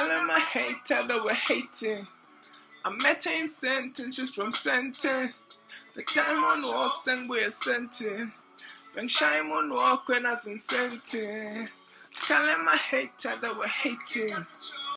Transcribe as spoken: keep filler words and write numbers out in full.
Telling my hater that we're hating. I'm metting sentences from center. The time on walks and we're center. When shine on walk when I was in center. Telling my hater that we're hating.